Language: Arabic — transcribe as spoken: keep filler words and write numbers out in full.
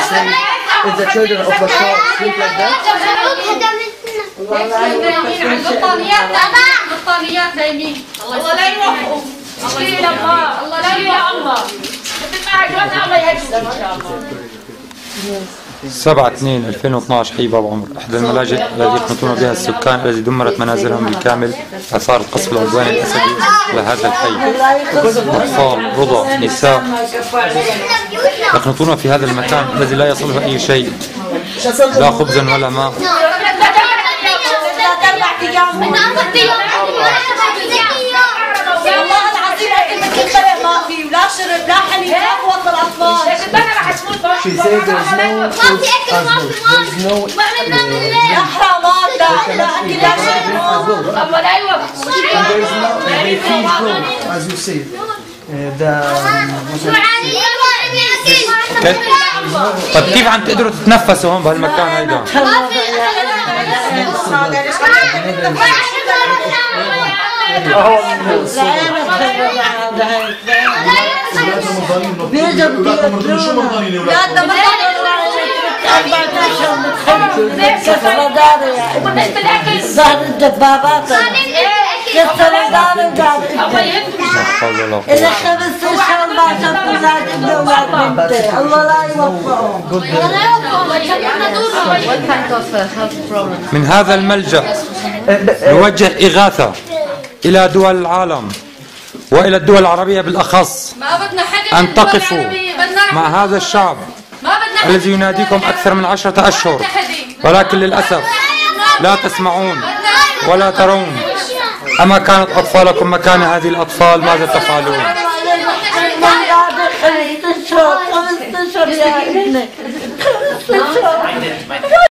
saying, if the children of the shop sleep like that? البطانيات نايمين. الله لا يوفقهم. الله الله لا يوفقهم. الله يهديهم ان شاء الله. سبعة اثنين ألفين واثنعش حي باب عمر. إحدى الملاجئ التي يقنطون بها السكان الذي دمرت منازلهم بالكامل آثار القصف العدواني الأسدي لهذا الحي. أطفال، رضع، نساء يقنطون في هذا المكان الذي لا يصله أي شيء، لا خبز ولا ماء. لا شرب لا حليب لا قوة الأطفال. She said there's no food as well. There's no لا حرامات لا لا أكل لا شرب. الله لا يوفق. there's no they feed goat as you say. The طيب كيف عم تقدروا تتنفسوا هون بهالمكان هيدا؟ ظهر الدبابات كسر دار ودار إذا خمس أشهر ما شفت زاد الأولاد بنتي الله لا يوفقهم. من هذا الملجأ نوجه إغاثة إلى دول العالم وإلى الدول العربية بالأخص أن تقفوا مع هذا الشعب الذي يناديكم أكثر من عشرة أشهر، ولكن للأسف لا تسمعون ولا ترون. أما كانت أطفالكم مكان هذه الأطفال ماذا تفعلون؟